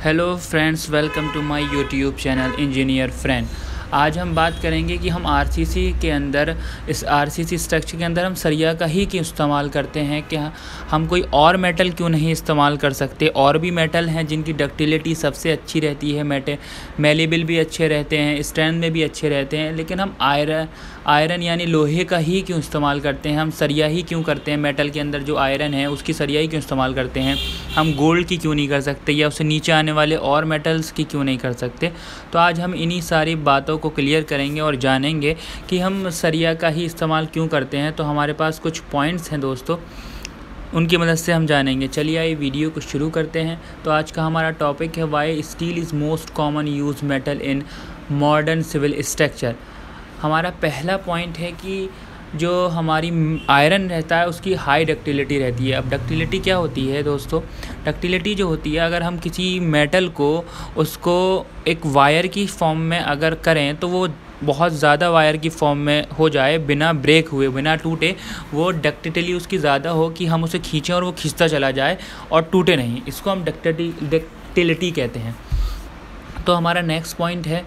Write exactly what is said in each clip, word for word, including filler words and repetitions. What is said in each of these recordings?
Hello friends, welcome to my YouTube channel engineer friend. आज हम बात करेंगे कि हम आरसीसी के अंदर इस आरसीसी स्ट्रक्चर के अंदर हम सरिया का ही क्यों इस्तेमाल करते हैं, कि हम कोई और मेटल क्यों नहीं इस्तेमाल कर सकते। और भी मेटल हैं जिनकी डक्टिलिटी सबसे अच्छी रहती है, मेटे मेलेबल भी अच्छे रहते हैं, स्ट्रेंथ में भी अच्छे रहते हैं, लेकिन हम आयरन आयरन यानी लोहे का ही क्यों इस्तेमाल करते हैं। हम सरिया ही क्यों करते हैं, मेटल के अंदर जो आयरन है उसकी सरिया ही क्यों इस्तेमाल करते हैं। हम गोल्ड की क्यों नहीं कर सकते, या उससे नीचे आने वाले और मेटल्स की क्यों नहीं कर सकते। तो आज हम इन्हीं सारी बातों को क्लियर करेंगे और जानेंगे कि हम सरिया का ही इस्तेमाल क्यों करते हैं। तो हमारे पास कुछ पॉइंट्स हैं दोस्तों, उनकी मदद से हम जानेंगे। चलिए आइए वीडियो को शुरू करते हैं। तो आज का हमारा टॉपिक है why steel is most common use metal in modern civil structure. हमारा पहला पॉइंट है कि जो हमारी आयरन रहता है उसकी हाई डक्टिलिटी रहती है। अब डक्टिलिटी क्या होती है दोस्तों, डक्टिलिटी जो होती है, अगर हम किसी मेटल को उसको एक वायर की फॉर्म में अगर करें तो वो बहुत ज़्यादा वायर की फॉर्म में हो जाए, बिना ब्रेक हुए, बिना टूटे, वो डक्टिलिटी उसकी ज़्यादा हो कि हम उसे खींचें और वो खींचता चला जाए और टूटे नहीं। इसको हम डक्टिलिटी डक्टिलिटी कहते हैं। तो हमारा नेक्स्ट पॉइंट है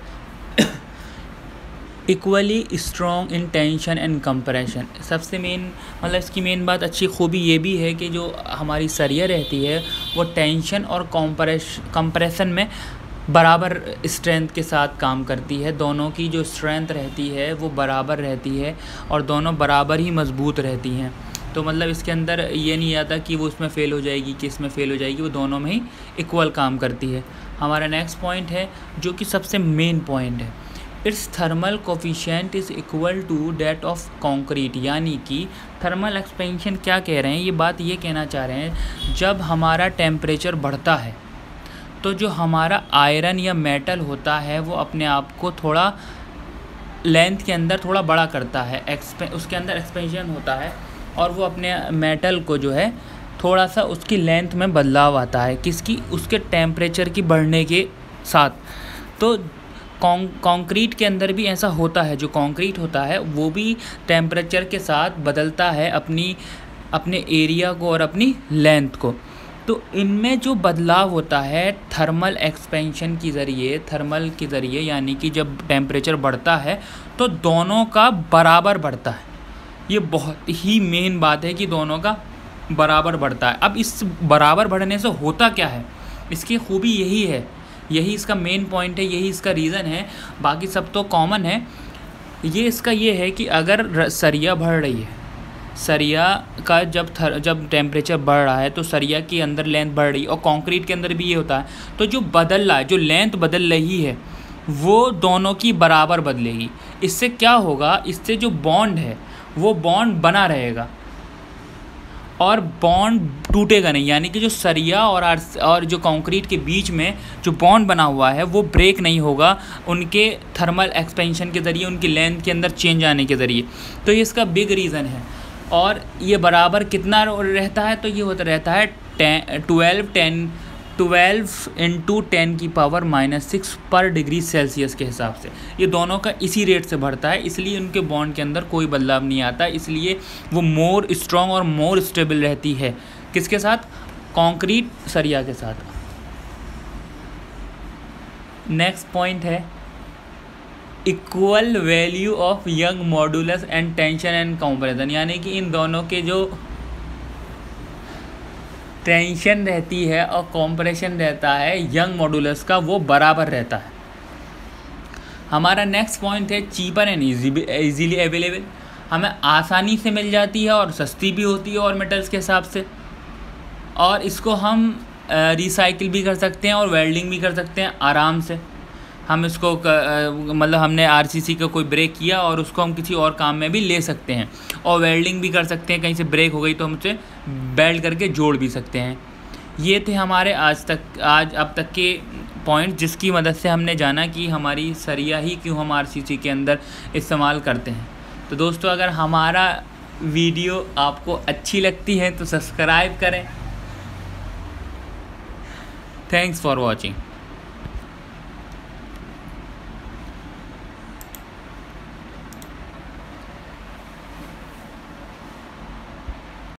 equally strong in tension and compression. सबसे मेन मतलब इसकी मेन बात, अच्छी खूबी ये भी है कि जो हमारी सरिया रहती है वो टेंशन और कंप्रेश कंप्रेशन में बराबर स्ट्रेंथ के साथ काम करती है। दोनों की जो स्ट्रेंथ रहती है वो बराबर रहती है और दोनों बराबर ही मजबूत रहती हैं। तो मतलब इसके अंदर ये नहीं आता कि वो उसमें फ़ेल हो जाएगी कि इसमें फ़ेल हो जाएगी, वो दोनों में ही इक्वल काम करती है। हमारा नेक्स्ट पॉइंट है जो कि सबसे मेन पॉइंट है, it's thermal coefficient is equal to that of concrete. यानी कि थर्मल एक्सपेंशन क्या कह रहे हैं, ये बात ये कहना चाह रहे हैं, जब हमारा टेम्परेचर बढ़ता है तो जो हमारा आयरन या मेटल होता है वो अपने आप को थोड़ा लेंथ के अंदर थोड़ा बड़ा करता है, एक्सपे उसके अंदर एक्सपेंशन होता है और वो अपने मेटल को जो है थोड़ा सा उसकी लेंथ में बदलाव आता है, किसकी, उसके टेम्परेचर की बढ़ने के साथ। तो कंक्रीट के अंदर भी ऐसा होता है, जो कंक्रीट होता है वो भी टेम्परेचर के साथ बदलता है अपनी अपने एरिया को और अपनी लेंथ को। तो इनमें जो बदलाव होता है थर्मल एक्सपेंशन के ज़रिए, थर्मल के ज़रिए, यानी कि जब टेम्परेचर बढ़ता है तो दोनों का बराबर बढ़ता है। ये बहुत ही मेन बात है कि दोनों का बराबर बढ़ता है। अब इस बराबर बढ़ने से होता क्या है, इसकी खूबी यही है, यही इसका मेन पॉइंट है, यही इसका रीज़न है। बाकी सब तो कॉमन है। ये इसका ये है कि अगर सरिया बढ़ रही है, सरिया का जब थर जब टेम्परेचर बढ़ रहा है तो सरिया के अंदर लेंथ बढ़ रही है, और कंक्रीट के अंदर भी ये होता है। तो जो बदल रहा है, जो लेंथ बदल रही है वो दोनों की बराबर बदलेगी। इससे क्या होगा, इससे जो बॉन्ड है वो बॉन्ड बना रहेगा और बॉन्ड टूटेगा नहीं। यानी कि जो सरिया और और जो कंक्रीट के बीच में जो बॉन्ड बना हुआ है वो ब्रेक नहीं होगा उनके थर्मल एक्सपेंशन के ज़रिए, उनकी लेंथ के अंदर चेंज आने के ज़रिए। तो ये इसका बिग रीज़न है। और ये बराबर कितना रहता है, तो ये होता रहता है ten twelve ten twelve into ten की पावर माइनस सिक्स पर डिग्री सेल्सियस के हिसाब से। ये दोनों का इसी रेट से बढ़ता है, इसलिए उनके बॉन्ड के अंदर कोई बदलाव नहीं आता, इसलिए वो मोर स्ट्रॉन्ग और मोर स्टेबल रहती है। किसके साथ, कंक्रीट सरिया के साथ। नेक्स्ट पॉइंट है equal value of Young modulus and tension and compression. यानी कि इन दोनों के जो टेंशन रहती है और कंप्रेशन रहता है यंग मॉडुलस का, वो बराबर रहता है। हमारा नेक्स्ट पॉइंट है चीपर एंड इजीली अवेलेबल। हमें आसानी से मिल जाती है और सस्ती भी होती है और मेटल्स के हिसाब से, और इसको हम रिसाइकिल भी कर सकते हैं और वेल्डिंग भी कर सकते हैं आराम से। हम इसको मतलब हमने आरसीसी का कोई ब्रेक किया और उसको हम किसी और काम में भी ले सकते हैं, और वेल्डिंग भी कर सकते हैं। कहीं से ब्रेक हो गई तो हम उसे वेल्ड करके जोड़ भी सकते हैं। ये थे हमारे आज तक आज अब तक के पॉइंट, जिसकी मदद से हमने जाना कि हमारी सरिया ही क्यों हम आरसीसी के अंदर इस्तेमाल करते हैं। तो दोस्तों, अगर हमारा वीडियो आपको अच्छी लगती है तो सब्सक्राइब करें। Thanks for watching.